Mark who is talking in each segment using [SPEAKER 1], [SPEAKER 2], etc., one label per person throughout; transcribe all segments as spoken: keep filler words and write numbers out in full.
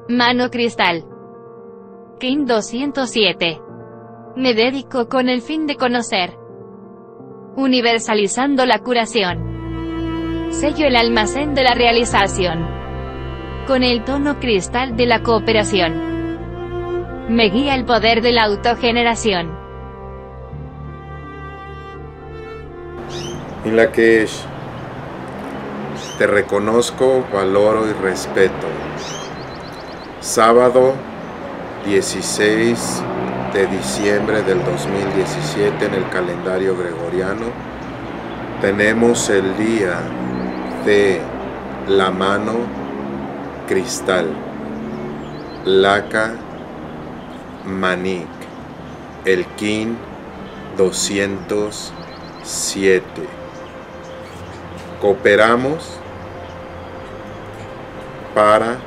[SPEAKER 1] Mano cristal. King doscientos siete. Me dedico con el fin de conocer. Universalizando la curación. Sello el almacén de la realización. Con el tono cristal de la cooperación. Me guía el poder de la autogeneración.
[SPEAKER 2] En la que te reconozco, valoro y respeto. Sábado dieciséis de diciembre del dos mil diecisiete en el calendario gregoriano tenemos el día de la mano cristal, Laka Manik, el King doscientos siete. Cooperamos para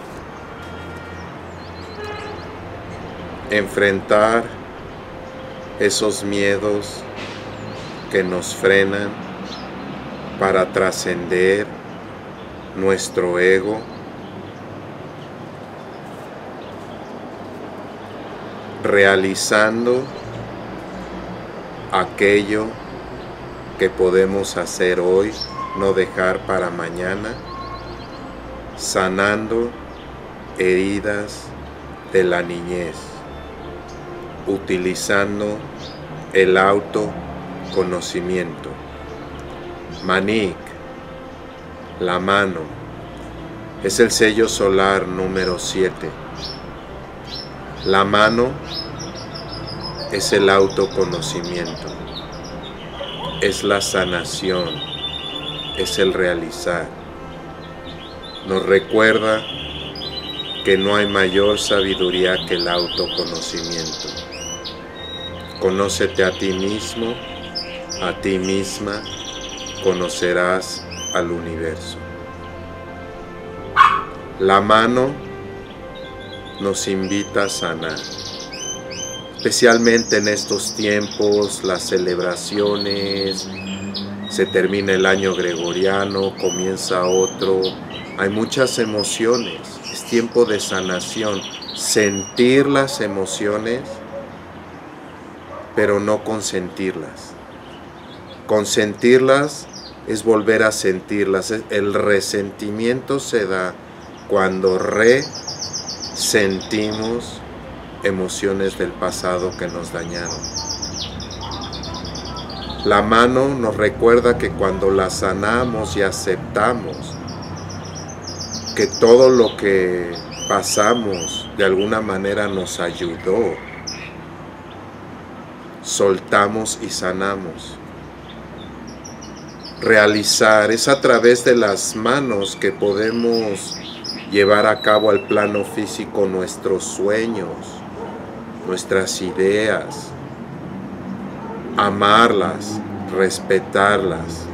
[SPEAKER 2] enfrentar esos miedos que nos frenan, para trascender nuestro ego, realizando aquello que podemos hacer hoy, no dejar para mañana, sanando heridas de la niñez, utilizando el autoconocimiento. Manik, la mano, es el sello solar número siete. La mano es el autoconocimiento, es la sanación, es el realizar. Nos recuerda que no hay mayor sabiduría que el autoconocimiento. Conócete a ti mismo, a ti misma, conocerás al universo. La mano nos invita a sanar, especialmente en estos tiempos, las celebraciones, se termina el año gregoriano, comienza otro, hay muchas emociones, es tiempo de sanación, sentir las emociones, pero no consentirlas. Consentirlas es volver a sentirlas. El resentimiento se da cuando resentimos emociones del pasado que nos dañaron. La mano nos recuerda que cuando la sanamos y aceptamos que todo lo que pasamos de alguna manera nos ayudó, soltamos y sanamos. Realizar es a través de las manos que podemos llevar a cabo al plano físico nuestros sueños, nuestras ideas, amarlas, respetarlas.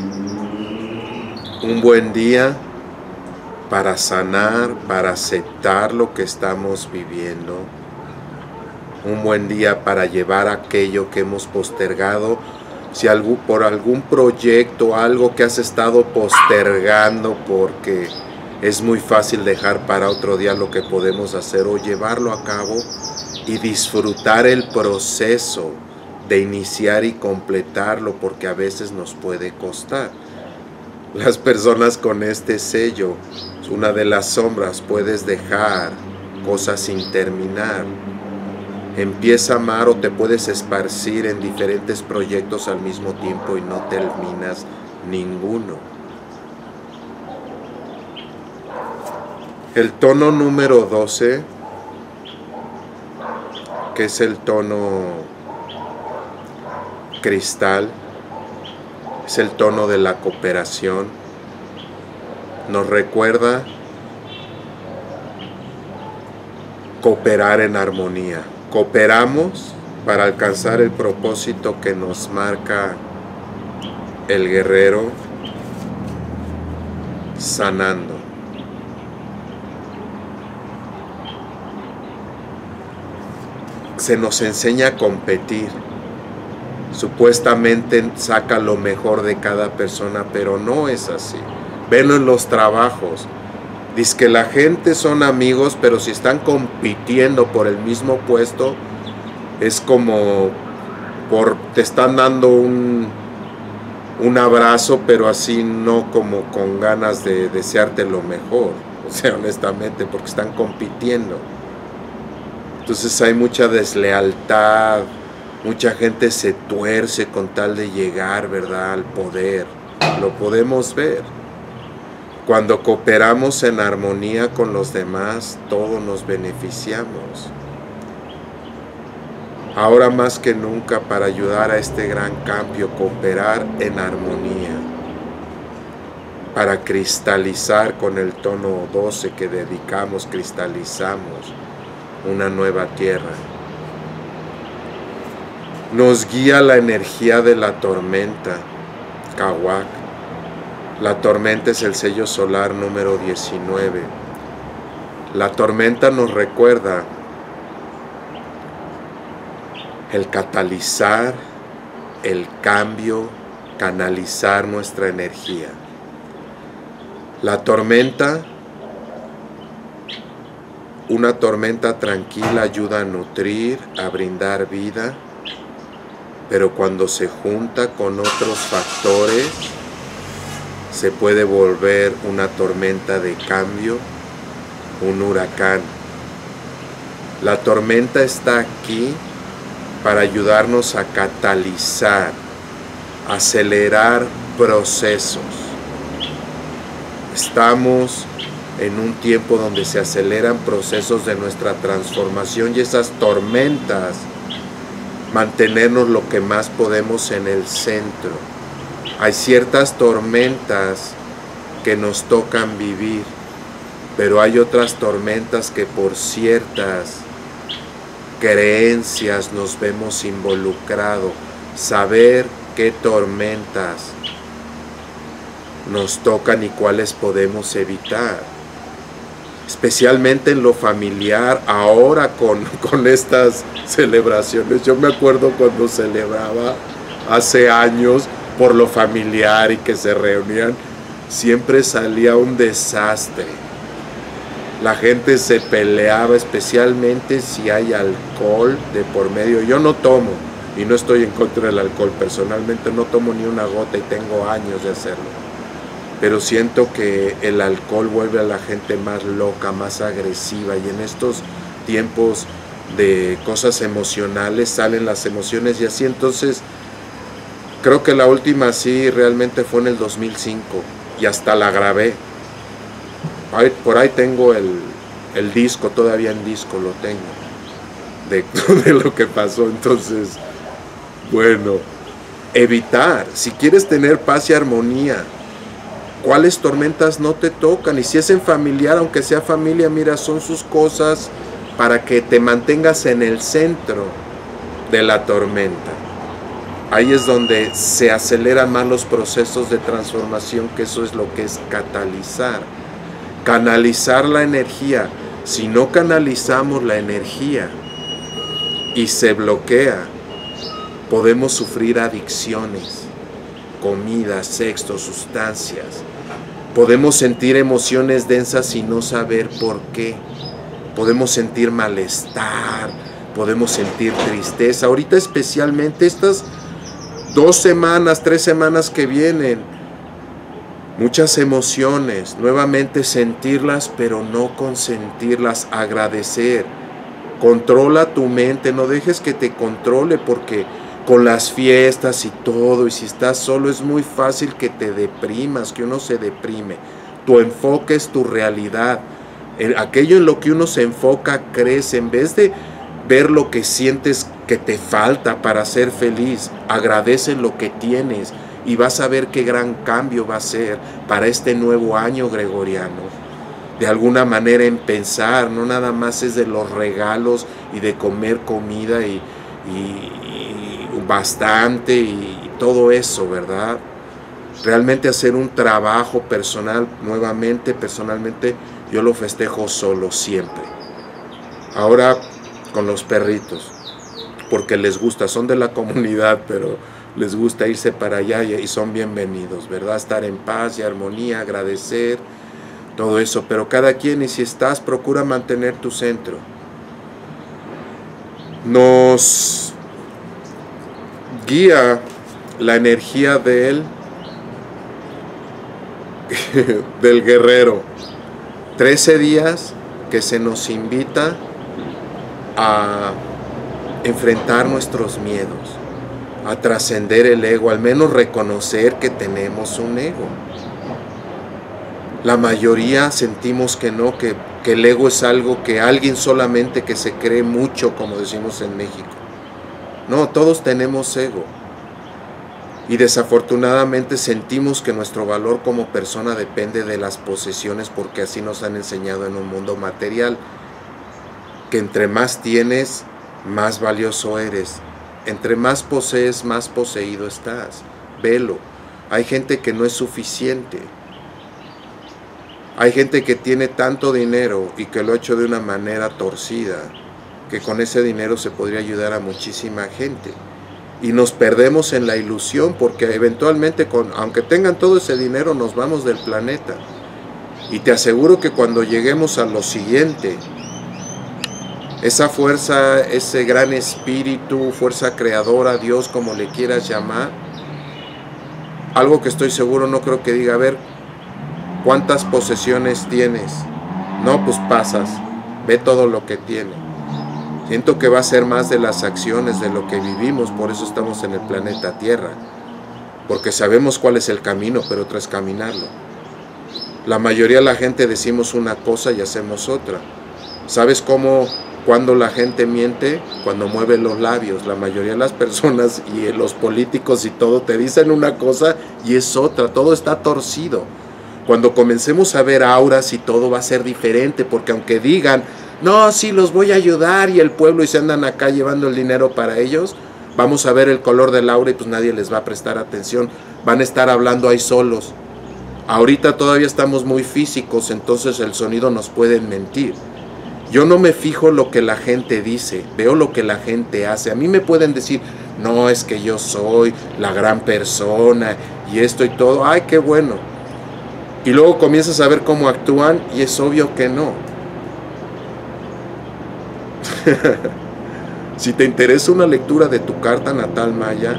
[SPEAKER 2] Un buen día para sanar, para aceptar lo que estamos viviendo. Un buen día para llevar aquello que hemos postergado. Si algo, por algún proyecto, algo que has estado postergando porque es muy fácil dejar para otro día lo que podemos hacer, o llevarlo a cabo y disfrutar el proceso de iniciar y completarlo, porque a veces nos puede costar. Las personas con este sello, una de las sombras, puedes dejar cosas sin terminar. Empieza a amar, o te puedes esparcir en diferentes proyectos al mismo tiempo y no terminas ninguno. El tono número doce, que es el tono cristal, es el tono de la cooperación. Nos recuerda cooperar en armonía. Cooperamos para alcanzar el propósito que nos marca el guerrero, sanando. Se nos enseña a competir. Supuestamente saca lo mejor de cada persona, pero no es así. Velo en los trabajos. Dice que la gente son amigos, pero si están compitiendo por el mismo puesto, es como por te están dando un, un abrazo, pero así no como con ganas de desearte lo mejor, o sea, honestamente, porque están compitiendo. Entonces hay mucha deslealtad, mucha gente se tuerce con tal de llegar, ¿verdad?, al poder. Lo podemos ver. Cuando cooperamos en armonía con los demás, todos nos beneficiamos. Ahora más que nunca, para ayudar a este gran cambio, cooperar en armonía, para cristalizar con el tono doce que dedicamos, cristalizamos una nueva tierra. Nos guía la energía de la tormenta, Kawak. La tormenta es el sello solar número diecinueve. La tormenta nos recuerda el catalizar, el cambio, canalizar nuestra energía. La tormenta, una tormenta tranquila ayuda a nutrir, a brindar vida, pero cuando se junta con otros factores, se puede volver una tormenta de cambio, un huracán. La tormenta está aquí para ayudarnos a catalizar, acelerar procesos. Estamos en un tiempo donde se aceleran procesos de nuestra transformación y esas tormentas, mantenernos lo que más podemos en el centro. Hay ciertas tormentas que nos tocan vivir, pero hay otras tormentas que por ciertas creencias nos vemos involucrados. Saber qué tormentas nos tocan y cuáles podemos evitar, especialmente en lo familiar, ahora con, con estas celebraciones. Yo me acuerdo cuando celebraba hace años por lo familiar y que se reunían, siempre salía un desastre. La gente se peleaba, especialmente si hay alcohol de por medio. Yo no tomo, y no estoy en contra del alcohol, personalmente no tomo ni una gota y tengo años de hacerlo. Pero siento que el alcohol vuelve a la gente más loca, más agresiva, y en estos tiempos de cosas emocionales salen las emociones y así. Entonces creo que la última sí realmente fue en el dos mil cinco y hasta la grabé. Ahí, por ahí tengo el, el disco, todavía en disco lo tengo, de, de lo que pasó. Entonces, bueno, evitar, si quieres tener paz y armonía, ¿cuáles tormentas no te tocan? Y si es en familiar, aunque sea familia, mira, son sus cosas para que te mantengas en el centro de la tormenta. Ahí es donde se aceleran más los procesos de transformación, que eso es lo que es catalizar. Canalizar la energía. Si no canalizamos la energía y se bloquea, podemos sufrir adicciones, comida, sexo, sustancias. Podemos sentir emociones densas y no saber por qué. Podemos sentir malestar, podemos sentir tristeza. Ahorita especialmente estas dos semanas, tres semanas que vienen, muchas emociones, nuevamente sentirlas, pero no consentirlas, agradecer. Controla tu mente, no dejes que te controle, porque con las fiestas y todo, y si estás solo, es muy fácil que te deprimas, que uno se deprime. Tu enfoque es tu realidad. Aquello en lo que uno se enfoca crece. En vez de ver lo que sientes que te falta para ser feliz, agradece lo que tienes y vas a ver qué gran cambio va a ser para este nuevo año gregoriano. De alguna manera en pensar, no nada más es de los regalos y de comer comida y, y, y bastante y, y todo eso, ¿verdad? Realmente hacer un trabajo personal, nuevamente, personalmente, yo lo festejo solo siempre. Ahora con los perritos, porque les gusta, son de la comunidad, pero les gusta irse para allá y son bienvenidos, ¿verdad? Estar en paz y armonía, agradecer. todo eso, pero cada quien, y si estás, procura mantener tu centro. Nos guía la energía de él, del guerrero. Trece días que se nos invita a enfrentar nuestros miedos, a trascender el ego, al menos reconocer que tenemos un ego. La mayoría sentimos que no, que, que el ego es algo que alguien solamente que se cree mucho, como decimos en México. No, todos tenemos ego. Y desafortunadamente sentimos que nuestro valor como persona depende de las posesiones, porque así nos han enseñado en un mundo material, que entre más tienes, más valioso eres. Entre más posees, más poseído estás. Velo. Hay gente que no es suficiente. Hay gente que tiene tanto dinero y que lo ha hecho de una manera torcida, que con ese dinero se podría ayudar a muchísima gente. Y nos perdemos en la ilusión, porque eventualmente, con, aunque tengan todo ese dinero, nos vamos del planeta. Y te aseguro que cuando lleguemos a lo siguiente, esa fuerza, ese gran espíritu, fuerza creadora, Dios, como le quieras llamar, algo que estoy seguro, no creo que diga, a ver, ¿cuántas posesiones tienes? No, pues pasas, ve todo lo que tiene. Siento que va a ser más de las acciones, de lo que vivimos, por eso estamos en el planeta Tierra. Porque sabemos cuál es el camino, pero otra es caminarlo. La mayoría de la gente decimos una cosa y hacemos otra. ¿Sabes cómo, cuando la gente miente? Cuando mueve los labios. La mayoría de las personas y los políticos y todo te dicen una cosa y es otra. Todo está torcido. Cuando comencemos a ver auras y todo va a ser diferente, porque aunque digan, no, sí, los voy a ayudar, y el pueblo y se andan acá llevando el dinero para ellos, vamos a ver el color del aura y pues nadie les va a prestar atención. Van a estar hablando ahí solos. Ahorita todavía estamos muy físicos, entonces el sonido nos puede mentir. Yo no me fijo lo que la gente dice, veo lo que la gente hace. A mí me pueden decir, no, es que yo soy la gran persona y esto y todo. Ay, qué bueno. Y luego comienzas a ver cómo actúan y es obvio que no. Si te interesa una lectura de tu carta natal maya,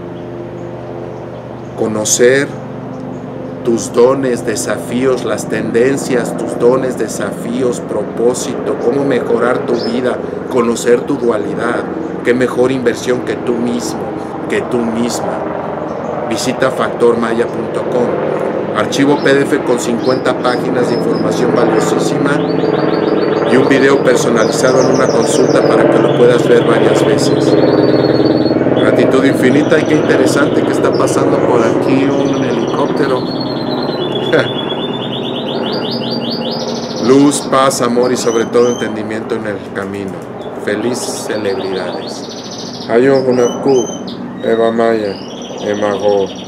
[SPEAKER 2] conocer tus dones, desafíos, las tendencias, tus dones, desafíos, propósito, cómo mejorar tu vida, conocer tu dualidad, qué mejor inversión que tú mismo, que tú misma. Visita factor maya punto com. Archivo P D F con cincuenta páginas de información valiosísima y un video personalizado en una consulta para que lo puedas ver varias veces. Gratitud infinita. Y qué interesante que está pasando por aquí un helicóptero. Luz, paz, amor y sobre todo entendimiento en el camino. Feliz celebridades. Ayo Hunapku, Eva Maya, Emago.